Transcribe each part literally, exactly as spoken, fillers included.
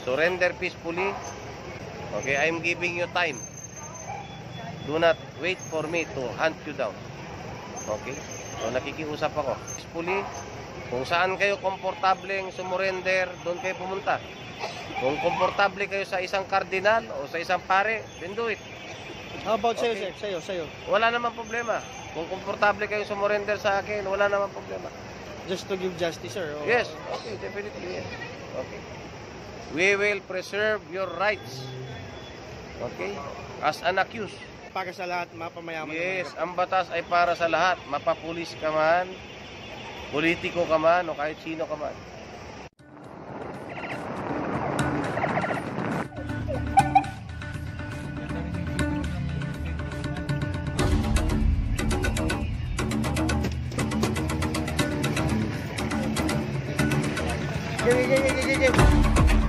Surrender peacefully. Okay, I'm giving you time. Do not wait for me to hunt you down. Okay? So, nakikiusap ako. Peacefully, kung saan kayo komportableng sumurrender, doon kayo pumunta. Kung komportable kayo sa isang kardinal o sa isang pare, then do it. How about Okay. sa'yo, sir? Sa'yo, sa'yo. Wala naman problema. Kung komportable kayo sumurrender sa akin, wala naman problema. Just to give justice, sir. O- Yes, okay, definitely, yes. Okay. We will preserve your rights. Okay? As an accused. Para sa lahat, mapamayaman. Yes, naman. ang batas ay para sa lahat. Mapapulis ka man, politiko ka man, o kahit sino ka man. Game, game, game, game, game.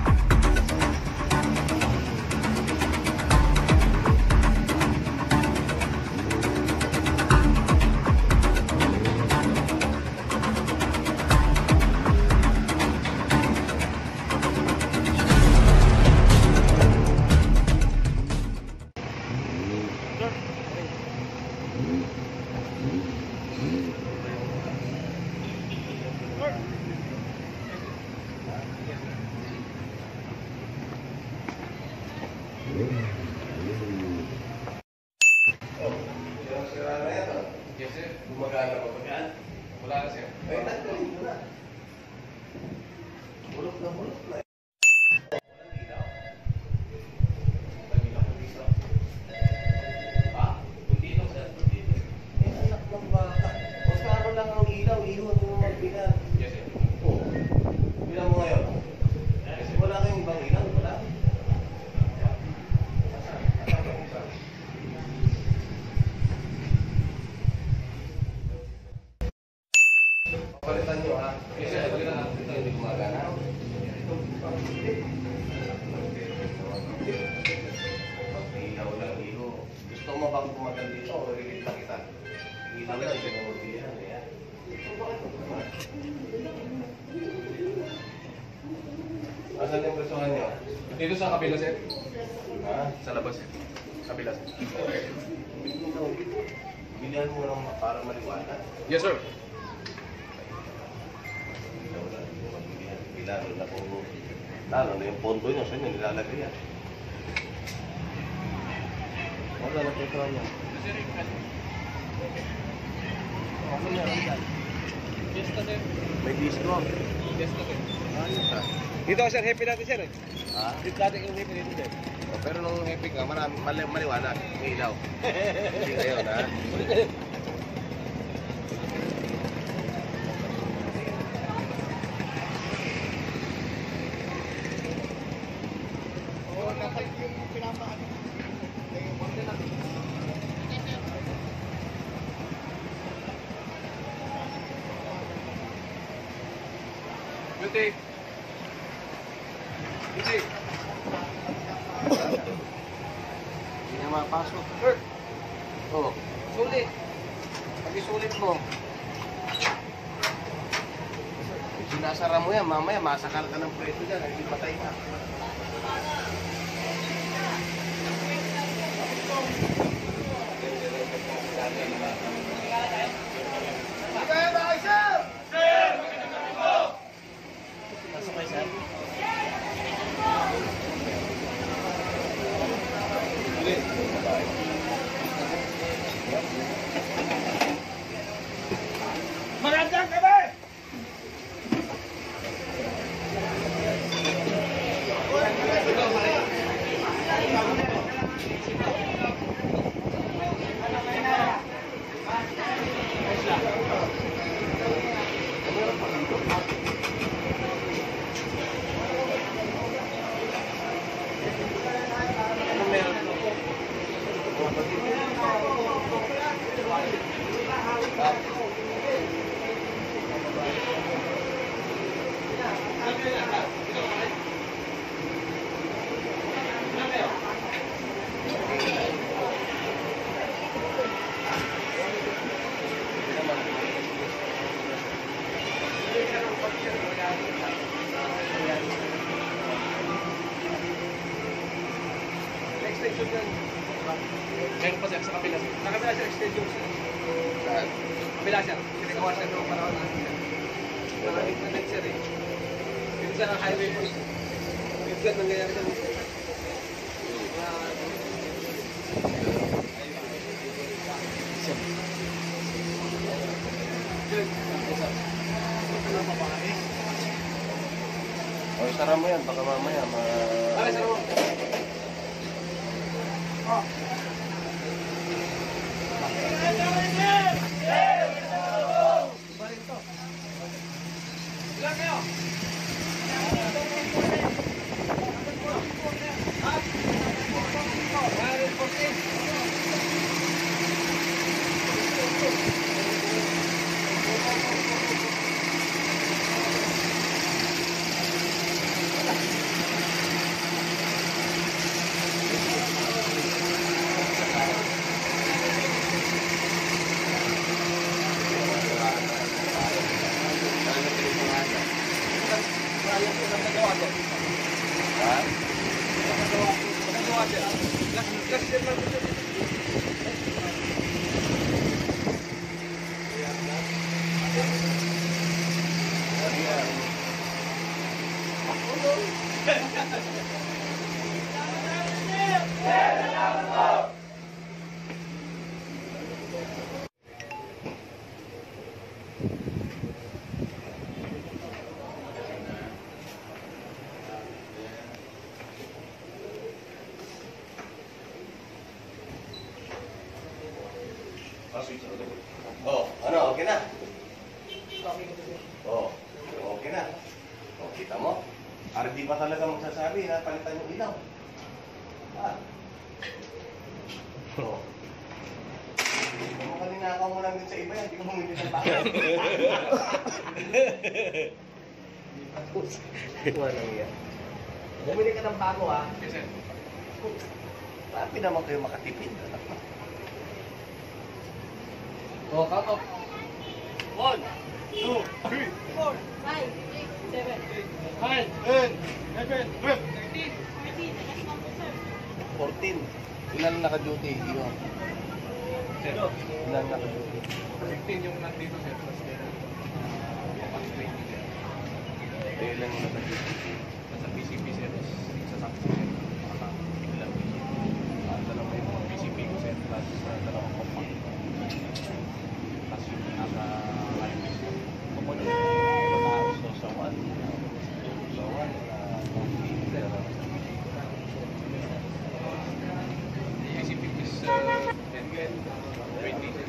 Yes, sir. Gumagana ba? Gumagana? Wala na, sir. Ay, nagkalit mo na. Bulok na, bulok na. Ah, dito, sir. Dito. Eh, anak ng baka. Magkano lang ang ilaw, iwan mo magbilang. Yes, sir. Oo. Bilang mo ngayon. Kasi wala kayong ibang ilaw, wala. Palitan nyo, ha? Yes, sir. Palitan natin. Ito hindi gumagana. Ito, ilaw lang, ilaw. Gusto mo bang tumagal dito o rilit lang kita? Ilaw lang, hindi mo magbilihan. Ayan. Asan yung presuhan nyo? Dito sa kabila, sir. Ha? Sa labas, sir. Kabila, sir. Ilaw. Bilihan mo lang para maliwanag. Yes, sir. Lalo na kung lalo na yung pondo nyo, saan nyo nilalagay yan? Wala na petra nyo. May disco. Dito, sir. Happy natin, sir. Ha? Dito natin yung happy dito, sir. O, pero nung happy ka, marami, mali, maliwanag. May ilaw. Hindi ngayon, ha? Oo, dapat yung pinapaan. Yung order natin. Beauty. Beauty. Hindi na mapasok. Sir! O, sulit. Pag isulit mo. Sinasara mo yan, mamaya masakal ka ng preso dyan, hindi patay ka. Magandang gabi! extension yan. Meron pa sir sa kabila sir. Nakabila siya extension sir. Saan? Kabila siya. Sinagawa siya doon para wala siya. Nakabit na net sir eh. Minsan ang highway po. Minsan nangyayari siya. O, isara mo yan. Baka mamaya ma... Ay, sir mo. Ah. Balik to. Ilan kayo? Ha? Oh, ano, okay na? Oh, okay na. Oh, kita mo? R D pa talaga magsasabi na palitan yung ilaw. Ah. Oh. Kung mo kanina ako mo lang din sa iba yan, hindi ko bumili ng baka. Walang yan. Bumili ka ng bago ha. Yes sir. Sabi naman kayo makatipid. Oh, count off. One, two, three, Four. Five, six, seven, nine, ten, eleven, twelve. thirteen, fourteen, the next number, sir. fourteen. Ilan naka-duty? Iyo. Sir. Ilan naka-duty? fifteen yung nandito sir. Plus meron. Pang twenty sir. Eh, ilan yung naka-duty? Sa P C P sir. Sa Saksi sir. Ilang P C P. Ah, dalawa yung P C P ko sir. Plus uh, dalawang compact. Plus yung nasa highway sir. Kapag ito so sa one, sa one, uh, P C P is uh, ten, ten, twenty sir.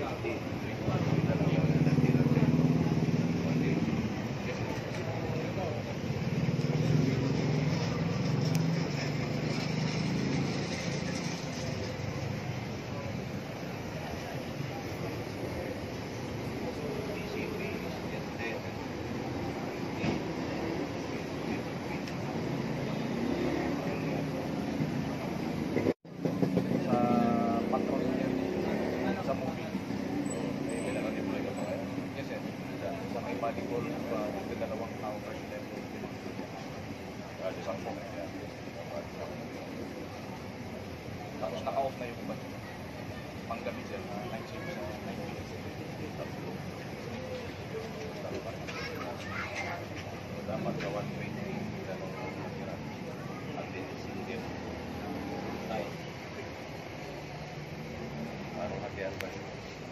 Sa patrol niya sa movie. May pinaka-deploy ka pa ngayon? Yes sir. Sa, sa may Panicol, uh, yung dalawang tao president yung pinag-deploy. Uh, isang po. Yan. Tapos naka-off na yung iba. Panggabi sir, uh, night shift sa night shift. Tatlo. Dapat. Dapat sa one twenty. Ganun ang natira. At then, hindi. Ay. Parang hatian ba yun?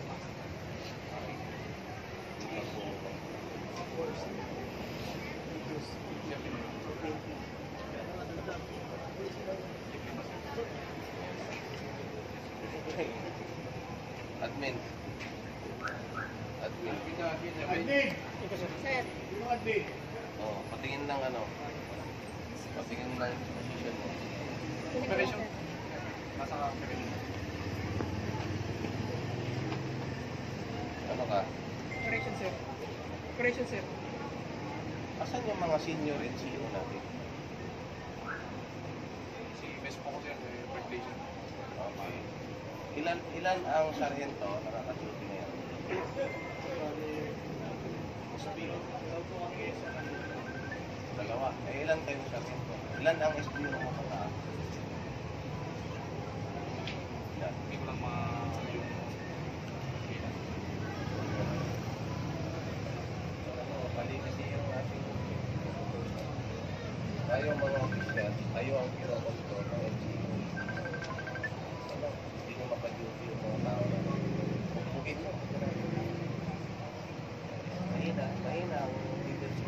Admin. Admin. Admin! Sir, Yung admin. Oh, patingin lang ano. Patingin lang yung position mo. Operation. Nasa operation. Ano ka? Operation sir. Operation sir. Asan yung mga senior N C O natin? Si Best po ko sir, eh, birthday siya. Okay. Ilan ilan ang sarhento na nakatuloy ngayon? Hospital. Dalawa. Eh, ilan kayong sarhento? Ilan ang S P O mo pata? office niya, kayo ang kinokontrol ng N G O. Ano, hindi nyo makaduty yung mga tao na pupugin mo. Mahina, mahina ang leadership.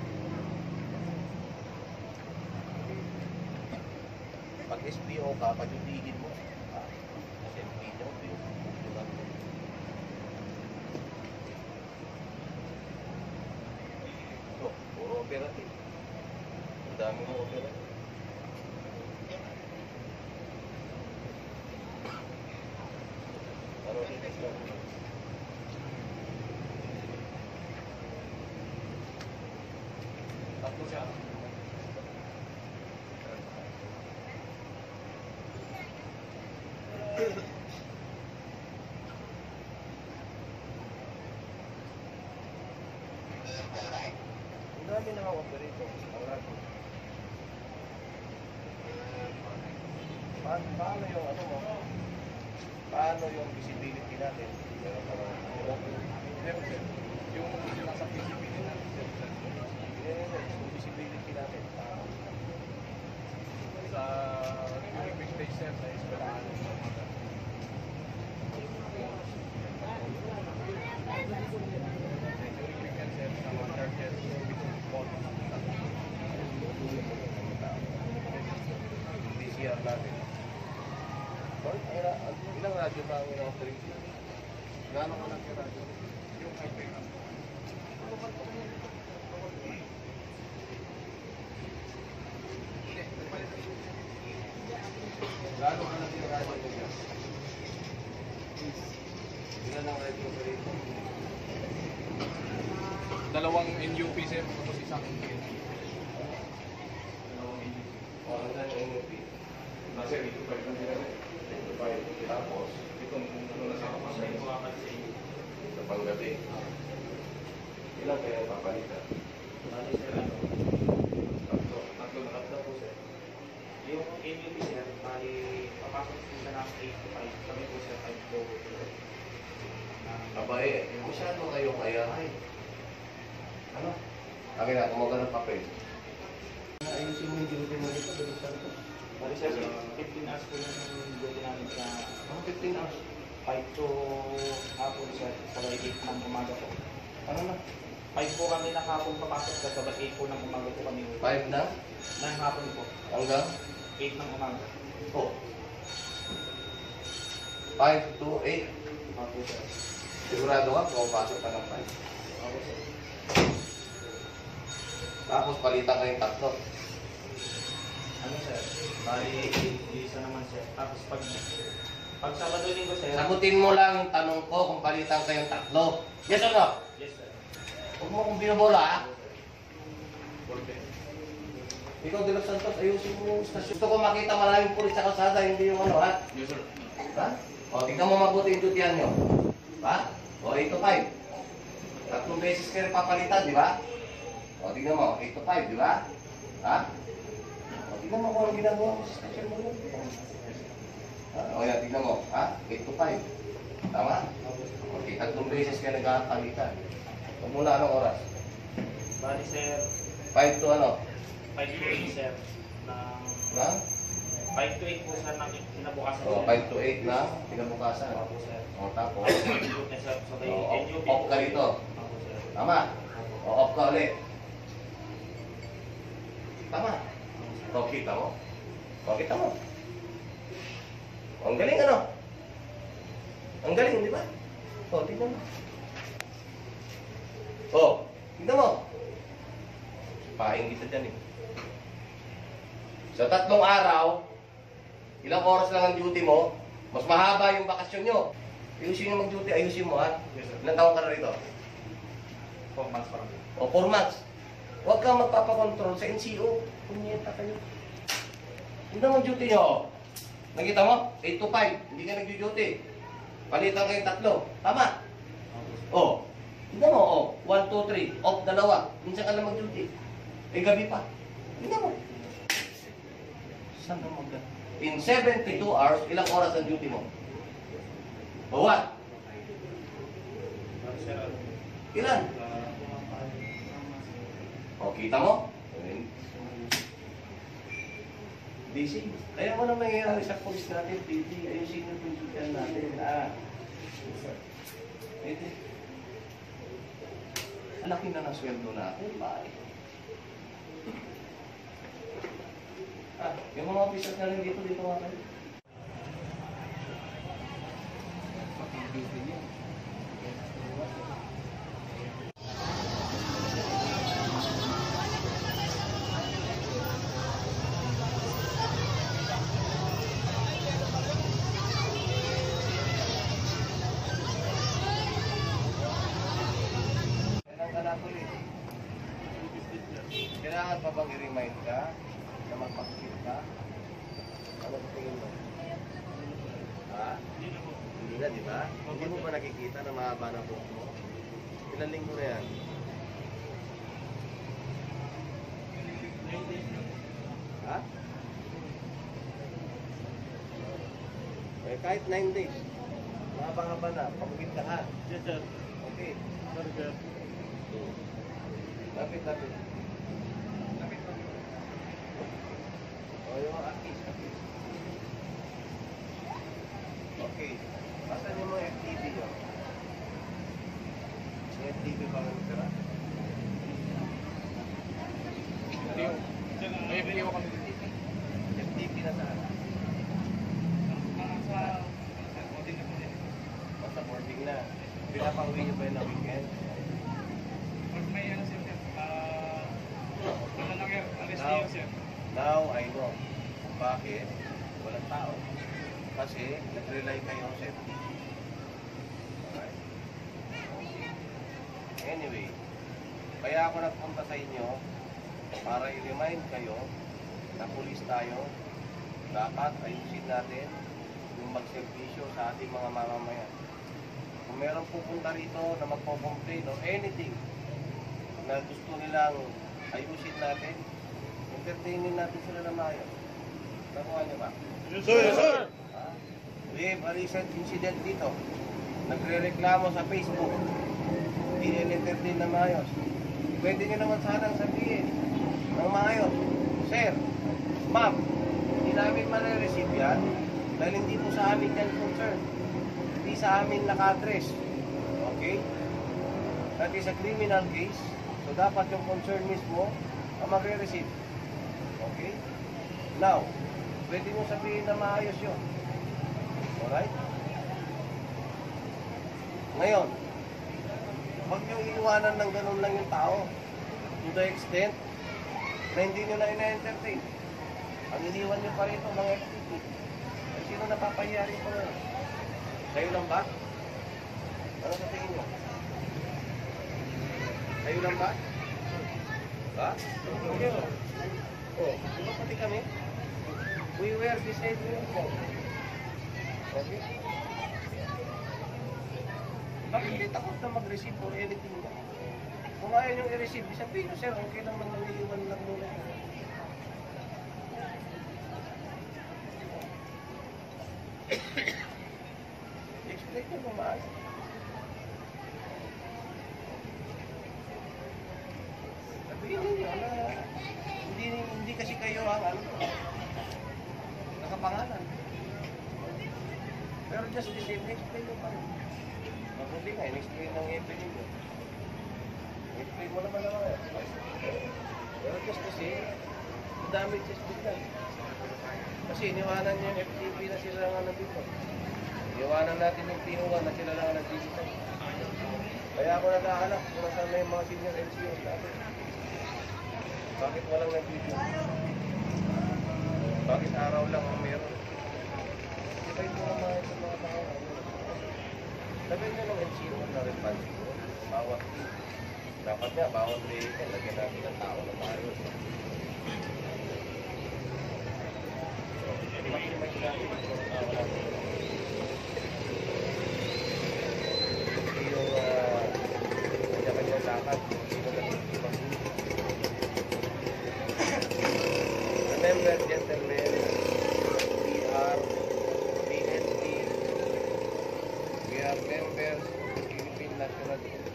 Pag S P O ka, padutigin mo. Ah, kasi hindi nyo, pinupugin mo. So, puro operative. Ang dami mo operative. Ano dito sa Tatlo siya. ang dami na mga operator. Ang lahat. Paano, paano yung ano mo? Paano yung visibility natin? Meron ka ba? Meron sir. Yung yung nasa P C P din natin sir. Yes, yung visibility natin. Paano? Sa during weekday sir, sa eskwelahan. During weekend sir, sa mga churches, mall. Yung D C R natin. Well, ay, ah, ilang radyo ba ang in-offering sila? Gano'n ka lang yung radyo? Yung highway na. Gano'n ka lang yung radyo nila? Ilan ang radyo operator? Dalawang N U P sir, tapos isang N P N. Dalawang N U P. O, ang dami ng N U P. Sir, ito pa rin nila. Ito pa yun. Tapos, Itong ano na sa kapasay. sa panggabi. Ilan kaya ang papalitan? Tatlo. Tatlo na Tatlo po sir. Yung N U P sir, bali papasok po siya ng eight to five. Kami po sir five to Abay, eh, masyado kayong ayahay. Ano? Akin na, kumaga ng papel. Ayusin mo yung duty mo dito, dito sa ito. Bali sir, fifteen hours po yung duty namin sa Ang fifteen hours. five to hapon sir. Sabay eight ng umaga po. Ano na? five po kami na hapon papasok sir. Sabay eight po ng umaga po kami. five na? Ng hapon po. Hanggang? eight ng umaga. Oh. five to eight. Opo sir. Sigurado ka, pumapasok ka ng five. Opo sir. Tapos palitan ka yung tatlo. Ano sir? Bali, isa naman sir. Tapos pag pag Sabado Linggo sir. Sagutin mo lang yung tanong ko kung palitan ka yung tatlo. Yes or no? Yes sir. Huwag mo kong binabola, ha? Golden. Ikaw, De Los Santos, ayusin mo yung stasyon. Gusto ko makita maraming pulis sa kalsada, hindi yung ano, ha? Yes sir. Ha? O, tingnan mo mabuti yung dutihan nyo. Ha? O, eight to five. Tatlong beses kayo papalitan, di ba? O, tingnan mo, eight to five, di ba? Ha? O, tingnan mo kung anong ginagawa mo sa stasyon mo yun. Ha? O, yan, tingnan mo, ha? eight to five. Tama? Okay, tatlong beses kayo nagkakalitan. O, muna anong oras? Bali sir, five to ano? five to eight sir. Ng Na? five to eight po sir ng kinabukasan. O, five to eight na kinabukasan. Opo sir. O, tapos? Yes sir. Sabay O, off, N U P off ka rito. Opo sir. Tama? O, off ka ulit. Tama? O, kita mo? O, kita mo? O, ang galing ano? Ang galing, di ba? O, tingnan mo. O, tingnan mo. Paing kita dyan eh. Sa tatlong araw, ilang oras lang ang duty mo, mas mahaba yung bakasyon nyo. Ayusin nyo mag-duty, ayusin mo ha. Yes sir. Ilang taon ka na rito? Four months pa lang. O, four months. Huwag kang magpapakontrol sa N C O. Punyeta kayo. Hindi mo duty nyo. Nakita mo? eight to five. Hindi ka nag-duty. Palitan kayong tatlo. Tama? O. Tignan mo, o. one, two, three. Off dalawa. Minsan ka lang mag-duty. Eh, gabi pa. Tignan mo. Saan ka mag In seventy-two hours, ilang oras ang duty mo? O what? Bali sir, Ilan? uh, O, kita mo? Busy. Kaya mo na mangyayari sa police natin, P D, ayusin yung principal natin. Ah, pwede. Ang laki na ng sweldo natin, bakit? Ah, yung mga officers na rin dito, dito nga kayo. Kailangan ka ulit. Kailangan pa bang i-remind ka na magpakit ka? Ano ba tingin mo? Ha? Hindi na, di ba? Hindi mo ba nakikita na mahaba na buhok mo? Ilang linggo na yan? Ha? Eh, kahit nine days. Mahaba-haba na. Pamukit ka ha? Yes, sir. Okay. Sir, sir. Lapit, lapit. Lapit, lapit. O, yung artist, artist. Okay. Pasan yung mga F T V nyo? May F T V ba ang tira? May video kami dito. F T V na saan? Basta boarding na. Pinapauwi nyo ba yun ng weekend? May ano sir, sir. Ah, ano lang yan, alis Now, niyo sir. now I know kung bakit walang tao. Kasi nag-rely kayo sa safety. Alright? Anyway, kaya ako nagpunta sa inyo para i-remind kayo na pulis tayo. Dapat ayusin natin yung magservisyo sa ating mga mamamayan. Kung meron pupunta rito na magpo-complain or anything na gusto nilang ayusin natin, entertainin natin sila na maayos. Nakuha niyo ba? Yes, sir! Yes, sir! Ha? We have a recent incident dito. Nagre-reklamo sa Facebook. Hindi nila entertain na maayos. Pwede nyo naman sanang sabihin ng maayos, Sir, Ma'am, hindi namin ma-receive yan dahil hindi po sa amin yan concern. Hindi sa amin naka-address. Okay? That is a criminal case. So, dapat yung concern mismo ang magre-receive. Okay? Now, pwede mo sabihin na maayos yun. Alright? Ngayon, huwag nyo iiwanan ng ganun lang yung tao to the extent na hindi nyo na ina-entertain. Ang iniwan nyo pa rito mga F T P. Ay, sino napapayari pa ngayon? Kayo lang ba? Ano sa tingin nyo? Kayo lang ba? Ha? Okay. Oh, di ba pati kami? We wear the same uniform. Okay? Bakit kayo takot na mag-receive or anything ba? Kung ayaw nyo i-receive, sabihin nyo, sir, okay lang naman iiwan lang muna. Explain nyo naman. Sabihin ninyo na hindi, hindi kasi kayo ang ano, nakapangalan. Pero just the same, explain nyo pa rin. Mabuti nga, in-explain ng E P ninyo. I-explain mo naman naman eh. Pero just the same, the damage is bigyan. Kasi iniwanan niyo yung F T P na sila nga nandito. Iniwanan natin yung P O one na sila lang nandito. Kaya ako nag-aalak kung nasaan na yung mga senior L C Os natin. Bakit walang nag-video? Bakit araw lang ang meron? Diba ito naman sa mga tao? Sabihin nyo ng L C O na responsible. Bawat team. Dapat nga, bawat vehicle, lagyan natin ng tao na maayos. Maximize natin yung tao natin. Hindi yung uh, kanya-kanya lakad. Sino lang yung pag-ibig. Remember, gentlemen, we are P N P. We are members of the Philippine National Police.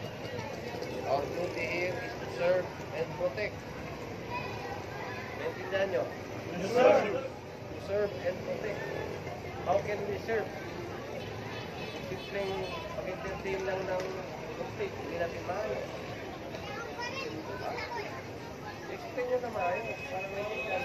Our duty here is to serve and protect. Naintindihan nyo? To serve and protect. How can we serve? Simpleng pag-entertain lang ng conflict, hindi natin maayos. Explain nyo na maayos, para maintindihan.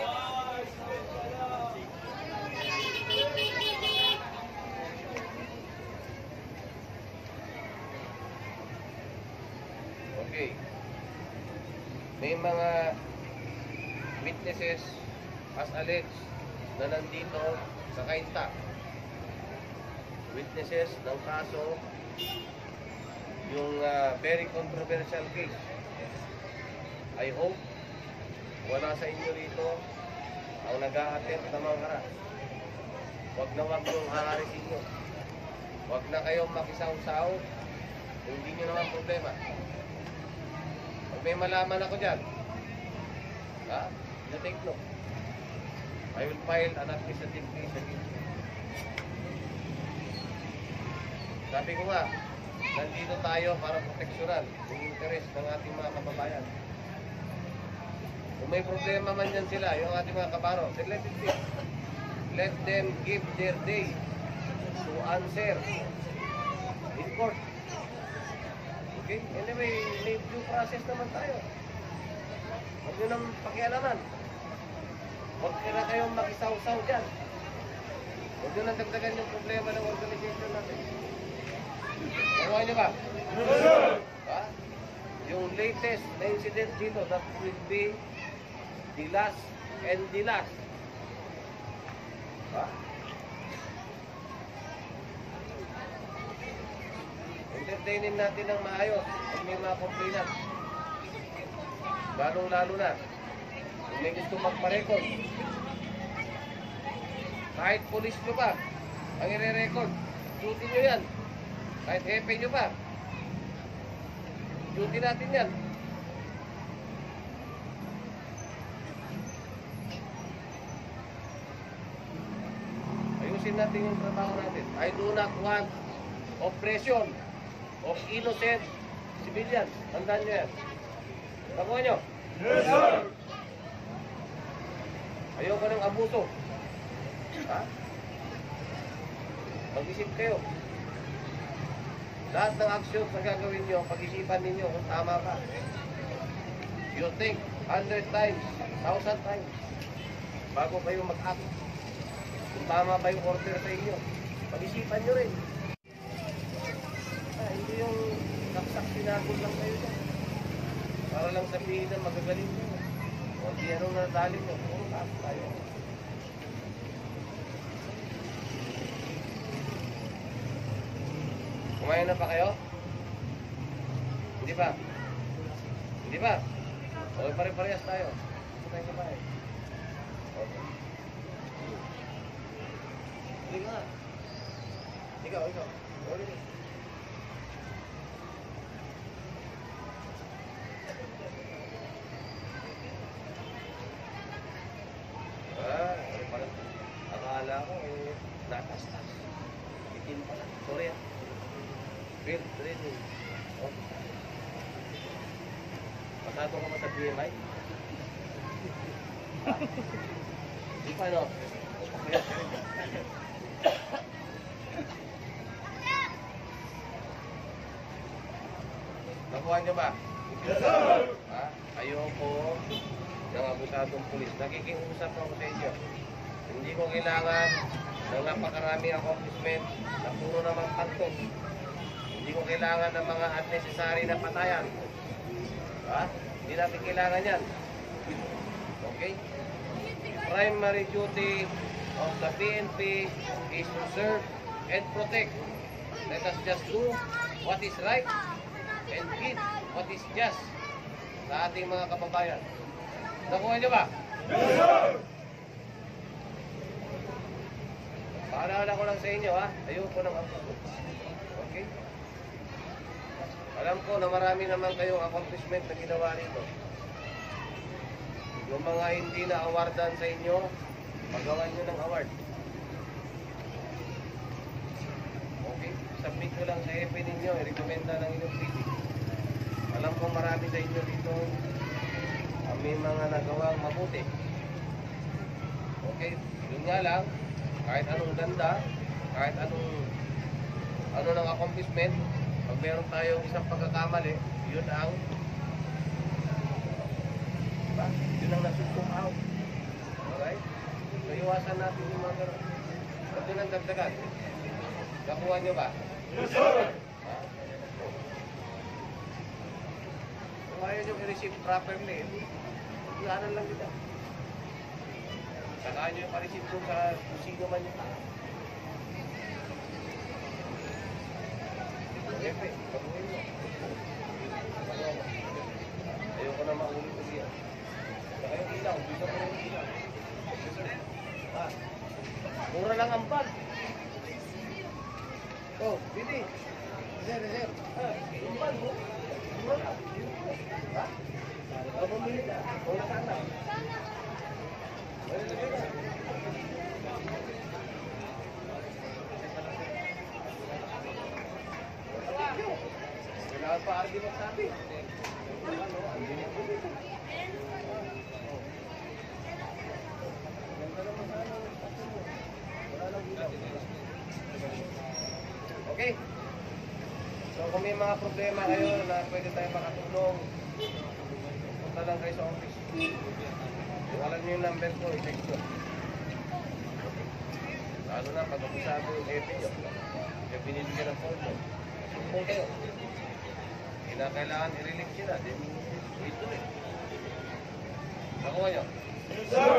Okay. May mga witnesses as alleged na nandito sa Kainta. Witnesses ng kaso, yung uh, very controversial case. I hope wala sa inyo rito ang nag-a-attempt na mga kara. Huwag na huwag nung haarisin nyo. Huwag na kayong makisaw-saw. Hindi nyo naman problema. Pag may malaman ako dyan, ha? You take note. I will file an administrative case against you. Sabi ko nga, nandito tayo para proteksyonan yung interest ng ating mga kababayan. Kung may problema man yan sila, yung ating mga kabaro, then let it be. Let them give their day to answer in court. Okay? Anyway, may due process naman tayo. Huwag nyo nang pakialaman. Huwag na kayong makisaw-saw dyan. Huwag nyo nang dagdagan yung problema ng organization natin. Nakuha nyo ba? Ha? Yung latest na incident dito, that will be the last and the last. Ha? Entertainin natin ng maayos kung may mga complainant. Lalo-lalo na kung may gusto magpa-record. Kahit polis nyo pa ang i-record, duty nyo yan. Kahit hepe nyo pa, duty natin yan. Ayusin natin yung trabaho natin. I do not want oppression of innocent civilians. Tandaan nyo yan. Nakuha nyo? Yes, sir! Ayoko ng abuso. Ha? Mag-isip kayo. Lahat ng actions na gagawin nyo, pag-isipan ninyo kung tama ba. You think hundred times, thousand times bago kayo mag-act. Kung tama ba yung order sa inyo, pag-isipan nyo rin. Ah, hindi yung saksak sinagod lang kayo dyan. Para lang sabihin na magagaling nyo. O di anong nadali nyo, puro taas tayo. Kumain na pa kayo? Hindi ba? Hindi ba? O pare-parehas tayo. Gusto tayo kumain. Okay. Hindi nga. Ikaw, ikaw. Ulit. Ah, ano pala? Akala ko eh, natastas. Itin pala. Sorry ah. Field training. Oh. Pasado ka ba sa B M I? Di pa no? Nakuha niyo ba? Yes, sir! Ha? Ayoko ng abusadong pulis. Nakikiusap ako sa inyo. Hindi ko kailangan ng napakaraming accomplishment na puro naman pantos. Hindi ko kailangan ng mga unnecessary na patayan. Ha? Hindi natin kailangan yan. Okay? The primary duty of the P N P is to serve and protect. Let us just do what is right and give what is just sa ating mga kababayan. Nakuha niyo ba? Yes, sir! Paalala ko lang sa inyo, ha? Ayoko ng accomplishment. Okay? Alam ko na marami naman kayong accomplishment na ginawa nito. Yung mga hindi na awardan sa inyo, magawan nyo ng award. Okay? Submit ko lang sa F P ninyo, i-recommenda ng inyong P D. Alam ko marami sa inyo dito ang may mga nagawang mabuti. Okay? Yun nga lang, kahit anong ganda, kahit anong ano ng accomplishment, pag meron tayong isang pagkakamali, yun ang diba? Yun ang nasukom out. Alright? So, iwasan natin yung mga gano'n. At yun ang dagdagan. Nakuha nyo ba? Yes, sir! Ha? Kung ayaw nyo i-receive properly, iyanan lang kita. Saka nyo yung pa-receive kung sa kung sino man yun. Siyempre, pag-uwi mo. Ayoko na maulit ko siya. Saka yung ilaw, bisa ko yung ilaw. Ah, mura lang ang bag. Oh, Bidi. Sir, sir. Ah, yung bag mo. Mura lang. Ha? O, bumili ka. Wala ka na. Wala na ka na. Kailangan pa ardi magsabi. Ano, ang dinig ko dito. Ganda naman sana ang sabi mo. Wala lang ilaw. Okay. So kung may mga problema kayo na pwede tayo makatulong, punta lang kayo sa office. Kung alam nyo yung number ko, i-text ko. Lalo na pag usabi yung F nyo, yung binibigyan ng phone mo, sumpong kayo. Hindi na kailangan i-relieve sila, then ito eh. Nakuha nyo? Yes, sir!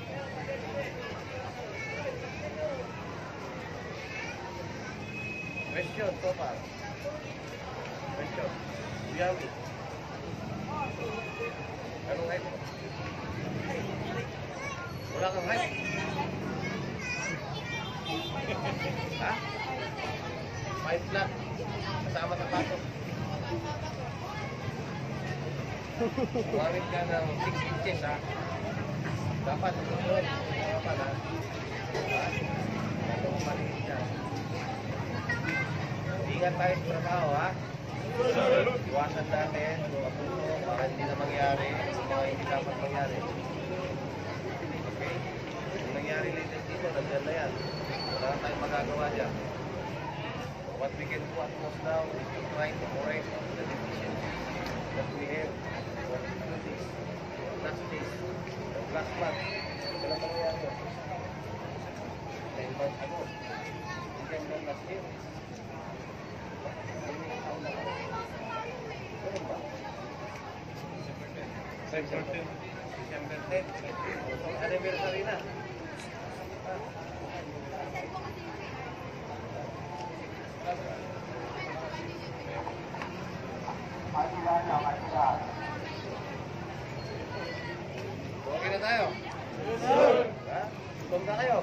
Question so far. Question. Yummy. Anong height mo? Wala kang height? Ha? Five flat. Kasama sa pasok. Gumamit ka ng six inches ha. Dapat susunod. Dapat ha. Ha? Ito maliit siya. Ingat tayo sa trabaho, ha? Iwasan natin, mapuno, para hindi na mangyari yung mga hindi dapat mangyari. Okay? Kung nangyari later dito, nandiyan na yan. Wala na tayong magagawa dyan. What we can do at most now is to try to correct the deficiencies that we have for this, last days, last month. Wala na mangyari yun. Nine months ago. December last year. December tenth. December tenth. So, anniversary na. Ah. Okay na tayo? Yes, sir! Ha? Gutom na kayo?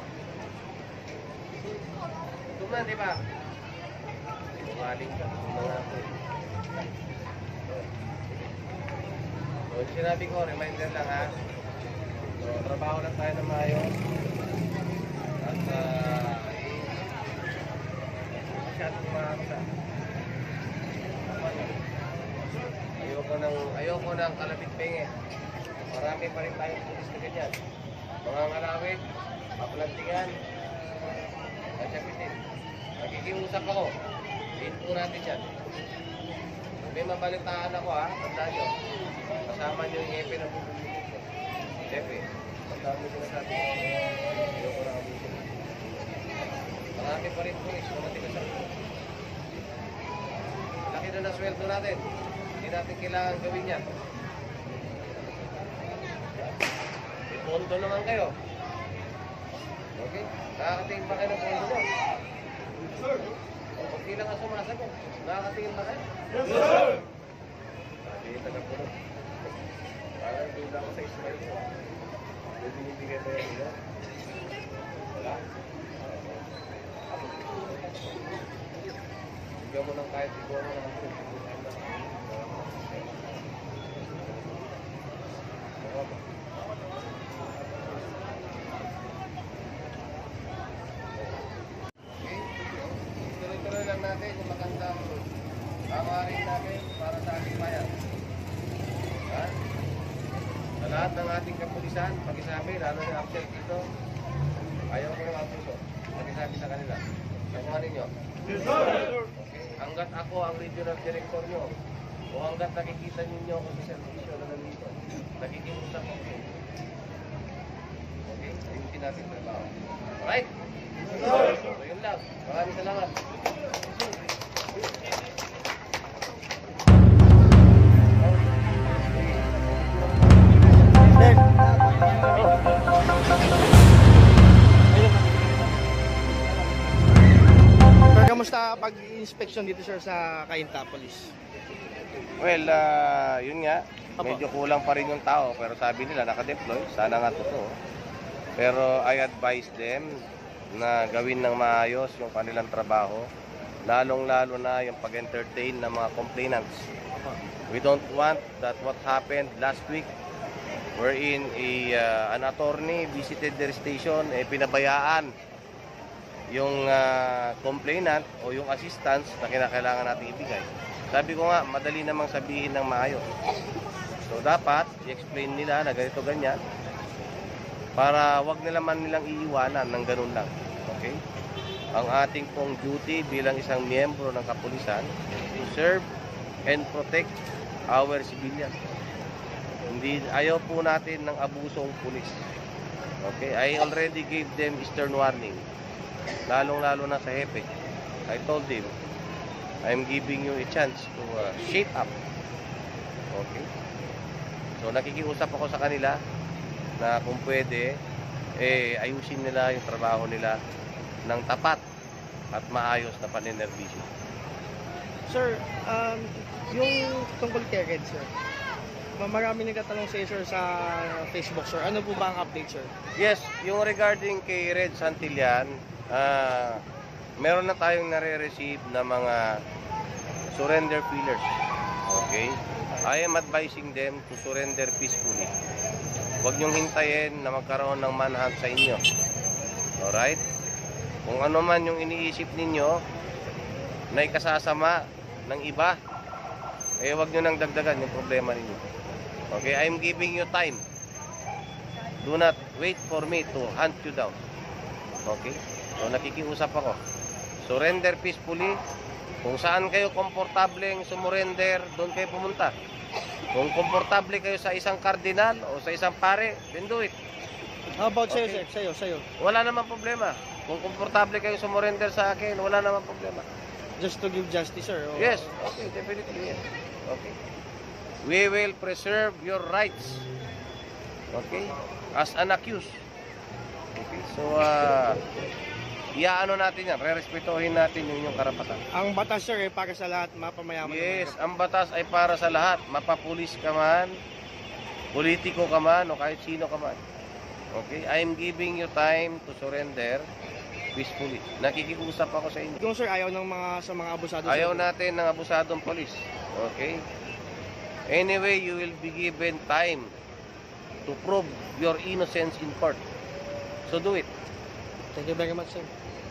Gutom na, di ba? Maling ka, mga ako. So, sinabi ko, reminder lang ha. So, trabaho lang tayo ng maayos. At, uh, masyadong makakita. Ayoko ng, ayoko ng kalapit pingi. Marami pa rin tayong pulis na ganyan. Mga ngalawit, paplantingan, at sabitin. Nakikiusap ako. Info natin yan. May mabalitaan ako ha, tandaan nyo. Kasama nyo yung epe ng bubulunod ko. Epe, tandaan mo sinasabi. Ayoko na abusin. Marami pa rin pulis, matigas ako. Laki na na sweldo natin. Hindi natin kailangan gawin yan. May pondo naman kayo. Okay? Nakakatingin pa kayo ng pondo mo. Sir! Hindi lang ang sumasagot. Nakakatingin ba kayo? Yes, sir! Sabi, taga-puno. Parang duda ako sa Ismail ko. May binibigay tayo nila. Wala? Bigyan mo ng kahit ikaw mo ng ako. Tuloy-tuloy lang natin yung magandang hangarin natin para sa ating bayan. Ha? lahat ng ating kapulisan, pakisabi, lalo na ang check dito, ayaw ko ng abuso. Pakisabi sa kanila. Nakuha ninyo. Okay. Hanggat ako ang regional director nyo, o hanggat nakikita ninyo ako sa servisyo na nandito, nakikiusap ako. Okay? Ayusin natin sa trabaho. Alright? So, yun lang. Maraming salamat. Sir, kamusta pag-inspection dito sir sa Cainta Police? Well, ah, yun nga. Medyo kulang pa rin yung tao, pero sabi nila nakadeploy. Sana nga totoo. Pero I advise them na gawin ng maayos yung kanilang trabaho. Lalong-lalo na yung pag-entertain ng mga complainants. We don't want that what happened last week wherein a, uh, an attorney visited their station, eh, pinabayaan yung uh, complainant o yung assistance na kinakailangan natin ibigay. Sabi ko nga, madali namang sabihin ng maayos. So dapat i-explain nila na ganito ganyan para wag nila man nilang iiwanan ng ganun lang. Okay? Ang ating pong duty bilang isang miyembro ng kapulisan to serve and protect our civilians. Hindi, ayaw po natin ng abusong pulis. Okay? I already gave them stern warning. Lalong-lalo na sa hepe. I told him, I'm giving you a chance to uh, shape up. Okay? So nakikiusap ako sa kanila na kung pwede, eh, ayusin nila yung trabaho nila ng tapat at maayos na panenervisyo. Sir, um, yung tungkol kay Red sir, ma- marami nagtatanong sa iyo sir sa Facebook sir. Ano po ba ang update sir? Yes, yung regarding kay Red Santillan, ah, meron na tayong nare-receive na mga surrender feelers. Okay? I am advising them to surrender peacefully. Huwag niyong hintayin na magkaroon ng manhunt sa inyo. Alright? Kung ano man yung iniisip ninyo na ikasasama ng iba, eh huwag niyo nang dagdagan yung problema ninyo. Okay? I am giving you time. Do not wait for me to hunt you down. Okay? So nakikiusap ako. Surrender peacefully. Kung saan kayo komportableng sumurrender, doon kayo pumunta. Kung komportable kayo sa isang kardinal o sa isang pare, then do it. How about sa'yo Okay. sir? Sa'yo, sa'yo. Wala namang problema. Kung komportable kayo sumurrender sa akin, wala namang problema. Just to give justice sir? O- Yes, okay, definitely yes. Okay. We will preserve your rights. Okay? As an accused. Okay, so uh, iaano natin yan, re-respetuhin natin yung inyong karapatan. Ang batas sir ay para sa lahat, mapamayaman. Yes, naman. ang batas ay para sa lahat. Mapapulis ka man, politiko ka man, o kahit sino ka man. Okay? I am giving you time to surrender peacefully. Nakikiusap ako sa inyo. Yung sir, ayaw ng mga sa mga abusado. Ayaw sir. natin ng abusadong polis. Okay? Anyway, you will be given time to prove your innocence in court. So do it. Thank you very much sir.